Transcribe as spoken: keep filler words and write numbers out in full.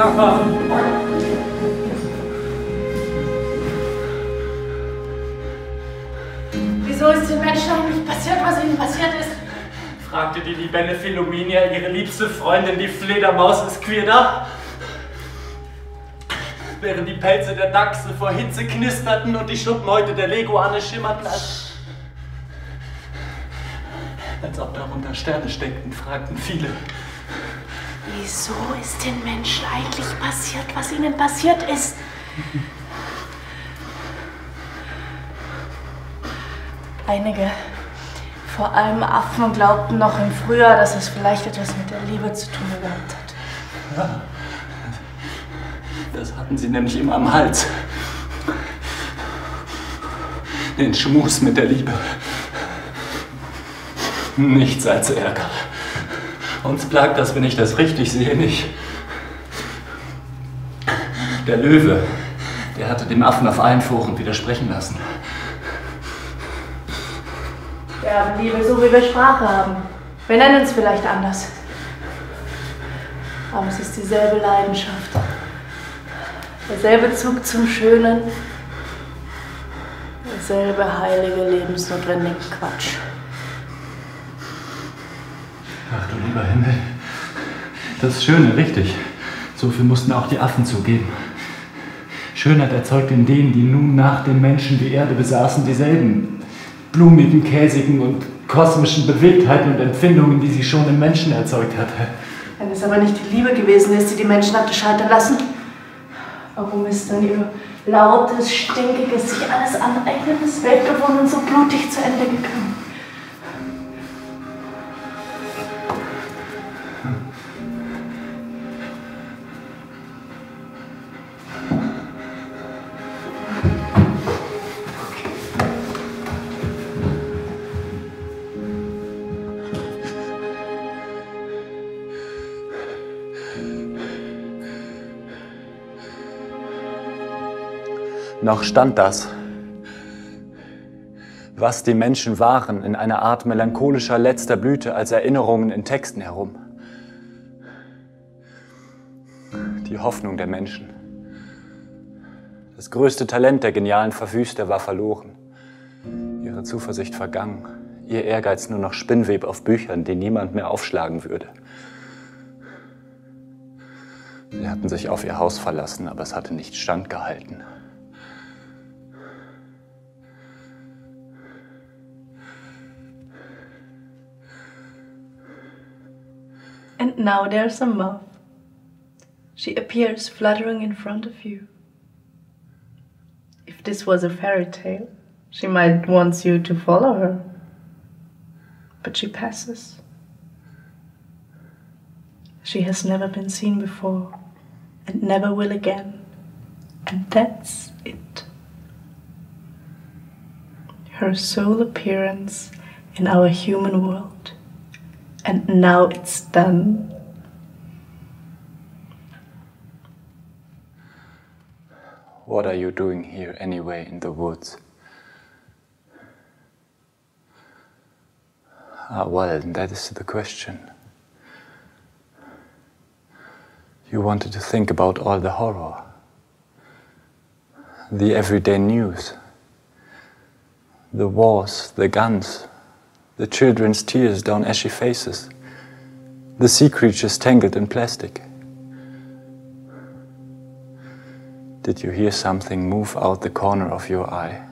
Wieso ist den Menschen eigentlich passiert, was ihnen passiert ist? Fragte die Libelle Philominia ihre liebste Freundin, die Fledermaus Esquirda. Während die Pelze der Dachse vor Hitze knisterten und die Schuppenhäute der Leguane schimmerten, als, als ob darunter Sterne steckten, fragten viele. Wieso ist den Menschen eigentlich passiert, was ihnen passiert ist? Einige, vor allem Affen, glaubten noch im Frühjahr, dass es vielleicht etwas mit der Liebe zu tun gehabt hat. Ja. Das hatten sie nämlich immer am Hals. Den Schmus mit der Liebe. Nichts als Ärger. Uns plagt das, wenn ich das richtig sehe, nicht. Der Löwe, der hatte dem Affen auf allen Foren widersprechen lassen. Wir haben Liebe, so wie wir Sprache haben. Wir nennen es vielleicht anders. Aber es ist dieselbe Leidenschaft. Derselbe Zug zum Schönen, derselbe heilige, lebensnotwendige Quatsch. Ach du lieber Himmel, das ist Schöne, richtig. So viel mussten auch die Affen zugeben. Schönheit erzeugt in denen, die nun nach den Menschen die Erde besaßen, dieselben blumigen, käsigen und kosmischen Bewegtheiten und Empfindungen, die sie schon im Menschen erzeugt hatte. Wenn es aber nicht die Liebe gewesen ist, die die Menschen hatte scheitern lassen, warum ist dann ihr lautes, stinkiges, sich alles aneignendes Weltbewohnen so blutig zu Ende gegangen? Noch stand das, was die Menschen waren, in einer Art melancholischer letzter Blüte als Erinnerungen in Texten herum. Die Hoffnung der Menschen. Das größte Talent der genialen Verwüster war verloren. Ihre Zuversicht vergangen, ihr Ehrgeiz nur noch Spinnweb auf Büchern, die niemand mehr aufschlagen würde. Sie hatten sich auf ihr Haus verlassen, aber es hatte nicht standgehalten. And now there's a moth. She appears fluttering in front of you. If this was a fairy tale, she might want you to follow her. But she passes. She has never been seen before, and never will again. And that's it. Her sole appearance in our human world. And now it's done. What are you doing here anyway in the woods? Ah, well, that is the question. You wanted to think about all the horror, the everyday news, the wars, the guns, the children's tears down ashy faces, the sea creatures tangled in plastic. Did you hear something move out the corner of your eye?